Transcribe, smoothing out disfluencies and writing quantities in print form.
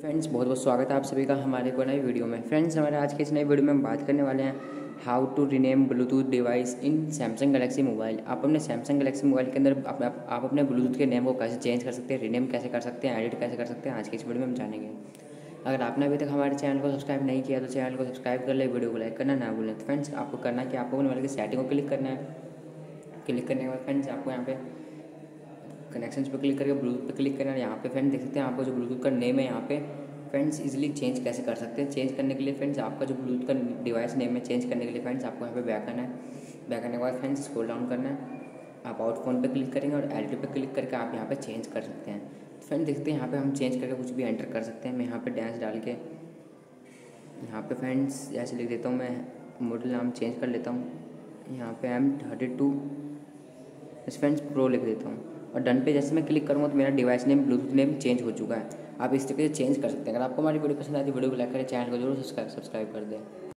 Friends बहुत बहुत स्वागत है आप सभी का हमारे को नई वीडियो में। फ्रेंड्स हमारे आज के इस नई वीडियो में हम बात करने वाले हैं how to rename Bluetooth device in Samsung Galaxy mobile. आप अपने सैमसंग गैलेक्सी मोबाइल के अंदर आप अपने ब्लूटूथ के नेम को कैसे चेंज कर सकते हैं, रीनेम कैसे कर सकते हैं, एडिट कैसे कर सकते हैं, आज की इस वीडियो में हम जानेंगे। अगर आपने अभी तक हमारे चैनल को सब्सक्राइब नहीं किया तो चैनल को सब्सक्राइब कर ले, वीडियो को लाइक करना ना भूलें। तो फ्रेंड्स आपको करना है कि आपको मोबाइल की सेटिंग को क्लिक करना है। क्लिक करने के बाद फ्रेंड्स आपको यहाँ पे कनेक्शंस पे क्लिक करके ब्लूटूथ पे क्लिक करना है। यहाँ पे फ्रेंड्स देख सकते हैं आपको जो ब्लूटूथ का नेम है यहाँ पे फ्रेंड्स इजीली चेंज कैसे कर सकते हैं। चेंज करने के लिए फ्रेंड्स आपका जो ब्लूटूथ का डिवाइस नेम है चेंज करने के लिए फ्रेंड्स आपको यहाँ पे बैक करना है। बैक करने के बाद फ्रेंड्स स्क्रॉल डाउन करना है, आप आउट फोन पे क्लिक करेंगे और एडिट पे क्लिक करके आप यहाँ पे चेंज कर सकते हैं। फ्रेंड्स देखते हैं यहाँ पे हम चेंज करके कुछ भी एंटर कर सकते हैं। मैं यहाँ पे डांस डाल के यहाँ पे फ्रेंड्स ऐसे लिख देता हूँ, मैं मॉडल नाम चेंज कर लेता हूँ। यहाँ पे M32 फ्रेंड्स प्रो लिख देता हूँ और डन पे जैसे मैं क्लिक करूँगा तो मेरा device name Bluetooth name change हो चुका है। आप इस तरीके से चेंज कर सकते हैं। अगर आपको हमारी वीडियो पसंद आती है वीडियो को लाइक करें, चैनल को जरूर सब्सक्राइब कर दें।